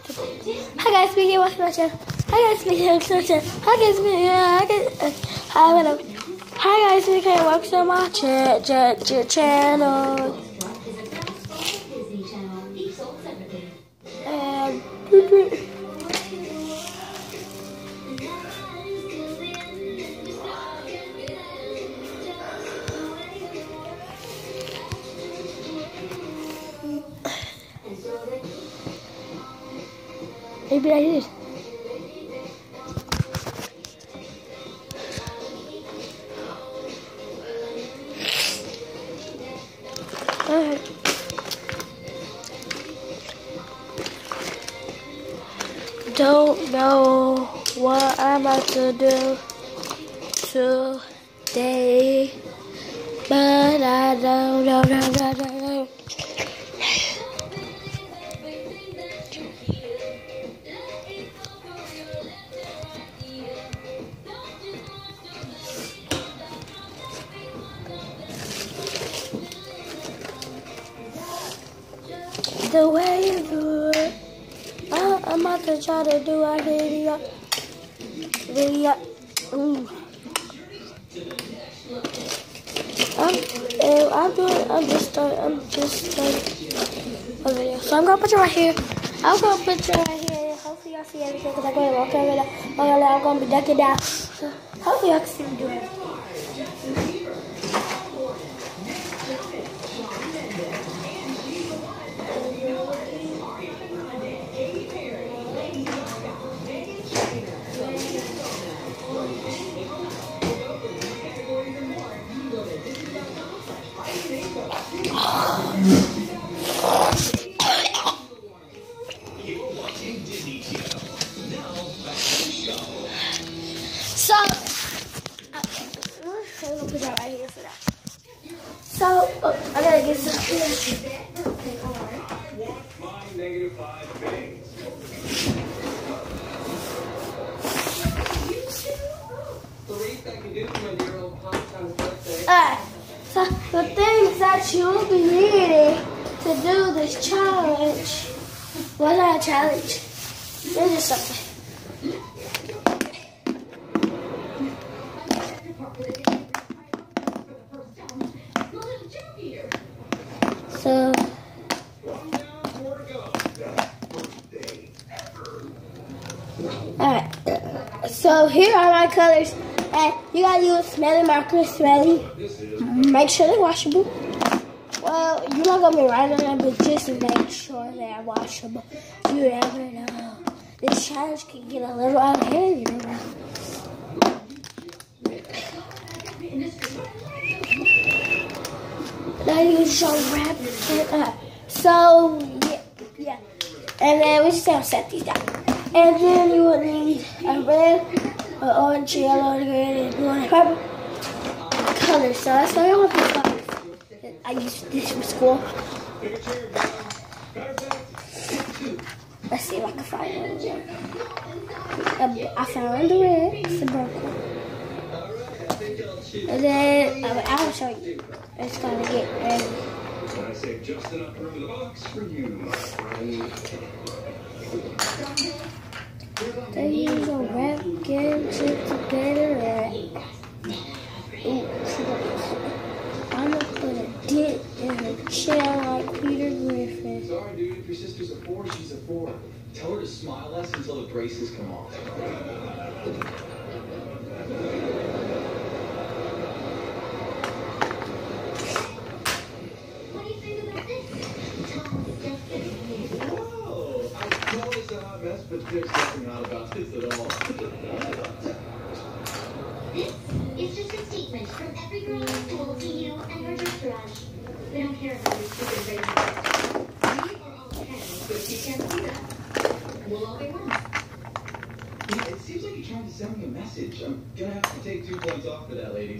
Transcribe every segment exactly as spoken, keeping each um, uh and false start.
Hi guys, speaking welcome to my channel. Hi guys, speaking welcome to my channel. Hi guys, speaking hi guys, uh, hi whatever. Hi guys, speaking welcome to my cha cha cha channel. And maybe I did. Alright. Don't know what I'm about to do today, but I don't know, no, no, no, no. The way you do it, I, I'm about to try to do a video, video, ooh. I'm, uh, I'm doing, I'm just starting, I'm just starting a video. So I'm gonna put you right here. I'm gonna put you right here. Hopefully y'all see everything because I'm going to walk over there. I'm gonna be ducking down. So hopefully y'all can see me doing it. So, okay, I'm gonna put that right here for that. So, oh, I gotta get some here. Alright, so the things that you'll be needing to do this challenge, well, not a challenge, it's just something. So, alright, so here are my colors, and you gotta use smelly markers, smelly, make sure they're washable. Well, you're not gonna be writing them, but just make sure they're washable. You never know. This challenge can get a little out of hand, you know. Now you show wrap it up. So, yeah, yeah. And then we just have to set these down. And then you will need a red, an orange, yellow, green, and blue, and purple color. So that's why I want these colors. I use this for school. Let's see if I can find one. I found the red. It's the purple. And then uh, I'll show you. It's gonna get ready. I saved just enough room in the box for you. They use a rap game chip to better red. Ooh, I'm gonna put a dent in her chin like Peter Griffin. Sorry, dude. If your sister's a four, she's a four. Tell her to smile less until the braces come off. But there's nothing odd about this at all. This is just a statement from every girl in school to you and your entourage. We don't care about your stupid ratings. We are all friends, so if you can't see that, we'll all be one. Yeah, it seems like you're trying to send me a message. I'm gonna have to take two points off for that, ladies.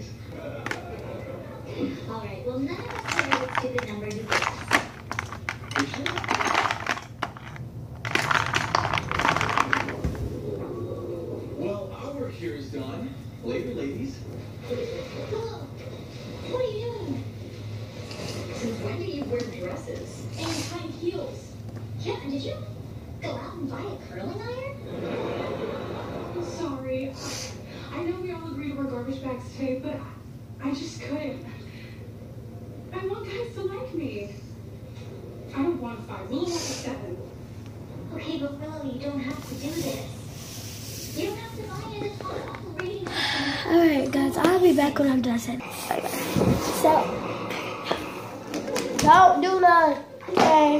All right, well, none of us care what stupid number you give us. You sure? Here is done. Later, ladies. Whoa! What are you doing? Since when do you wear dresses? And high heels? Yeah, did you? Go out and buy a curling iron? I'm sorry. I know we all agreed to wear garbage bags today, but I just couldn't. I want guys to like me. I don't want a five. Willow wants a seven. Okay, but Willow, you don't have to do this. You don't have to buy it. It's all off the rating system. Alright guys, I'll be back when I'm done saying. So, don't do nothing. Okay.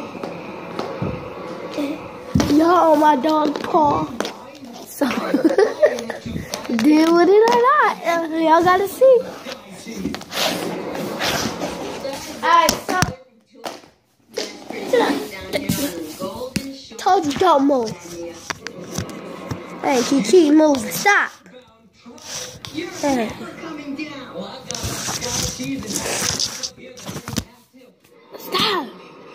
Y'all on my dog paw. So, deal with it or not. Y'all gotta see. Alright, so. Told you don't move. Hey, Kiki, move. Stop. Hey. Stop.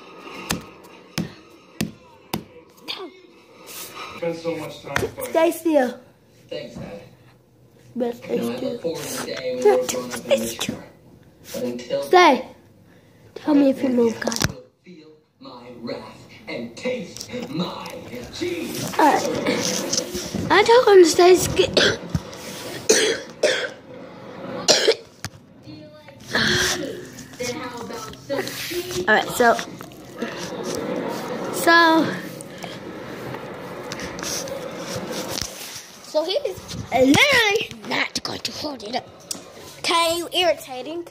Spend so much time fighting. Stay still. Thanks, Dad. Best stay You know, I still. look forward to the day when we're grown up and mature. But until Stay. Tell me if you move, guys. feel my wrath and taste my cheese. Alright. I told him to stay still. Do you like cheese? Then how about some cheese? Alright, so. So. So he's literally not going to hold it up. Okay, you irritating.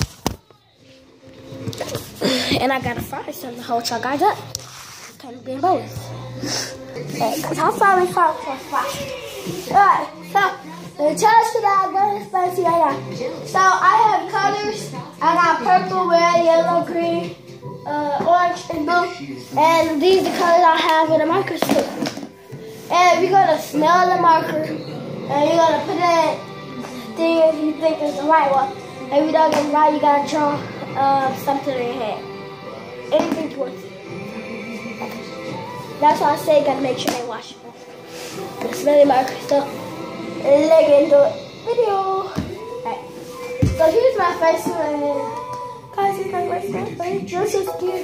And I gotta fry some to hold y'all guys up. Can't be in both. Because how far we fall for fry. Alright, so the challenge today I'm gonna explain to you right now. So I have colors. I got purple, red, yellow, green, uh, orange, and blue. And these are the colors I have in a microscope. And you're gonna smell the marker. And you're gonna put that thing if you think it's the right one. If you don't get it right, you gotta draw uh, something in your head. Anything towards it. That's why I say you gotta make sure they wash it. The smelly marker. So let's get into it. Video. Alright. So here's my face. Guys, here's my face. This is cute.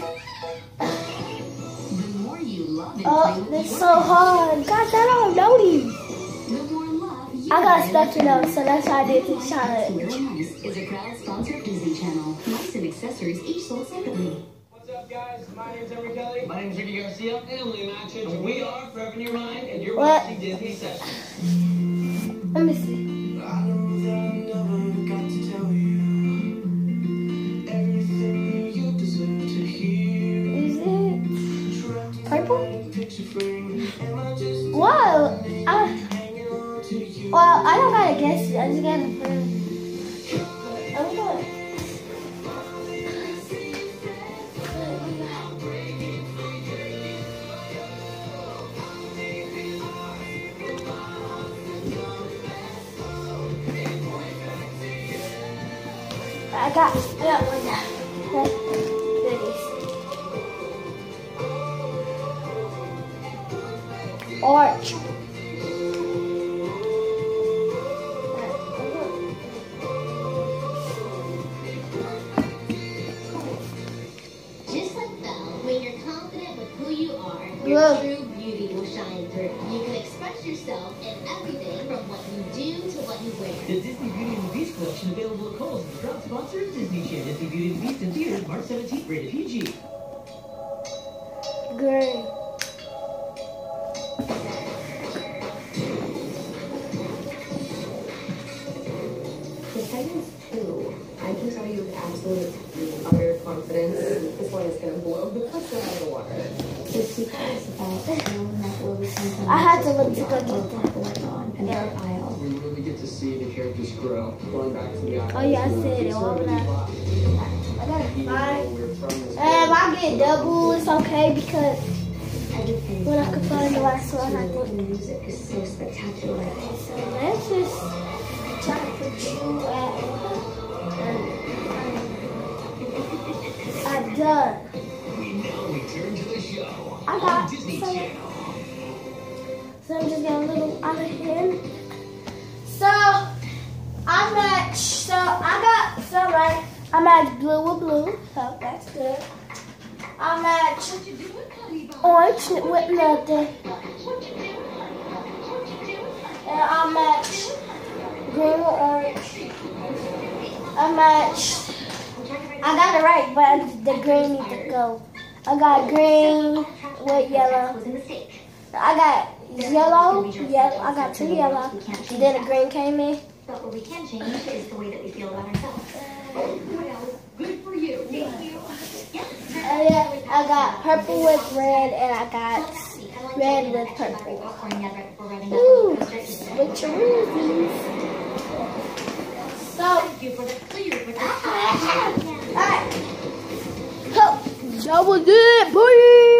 The more you love it, Oh, this is so hard. Gosh, I don't know these. the more love you I got stuck to know, so that's why I did this challenge. Little Mice is a crowd-sponsored Disney Channel. Mice and accessories each sold separately. What's up, guys? My name's Henry Kelly. My name's Ricky Garcia. Emily Matchett. And we are Forever in Your Mind, and you're What? watching Disney Sessions. Let me see. I know that I never got to tell you everything you deserve to hear. Is it purple? Picture frame. Am I just Whoa! I, hanging on to you? well, I don't gotta guess it. I just gotta put it. I'm gonna. I got, I got one now. Okay. There it is. Orange. Just like Belle, when you're confident with who you are, your Whoa. true beauty will shine through. You can express yourself in everything from what you do to what you wear. The Disney Beauty and the Beast collection available at Kohl's. The proud sponsor of Disney Channel. Disney Beauty and the Beast in theaters March seventeenth, rated P G. Green. The segment's two. I can tell you with absolute utter confidence, this one is gonna blow the cluster out of the water. The secret is about knowing that where we come from. I had to look to go What get we're that. going on in our aisle. We really get to see the characters grow, going back to the Oh yeah, I said it. What would I? I got a five. Um, I get double. It's okay because Everything when I could find the last one, I the think. music is so spectacular. So let's just try to put you at. I'm done. We now return to the show I got on Disney some. Channel. So I'm just getting a little out of hand. So I match. So I got some right. I match blue with blue. So that's good. I match. What you doing, Cuddy Bar? orange with nothing. And I match green with orange. I match. I got it right, but the green needs to go. I got green with yellow. I got yellow, yellow. I got two yellow. And then the green came in. But what we can change is the way that we feel about ourselves. Well, good for you. Thank you. And then I got purple with red, and I got red with purple. Ooh, switcheroos. So, alright. So, that was it, boy.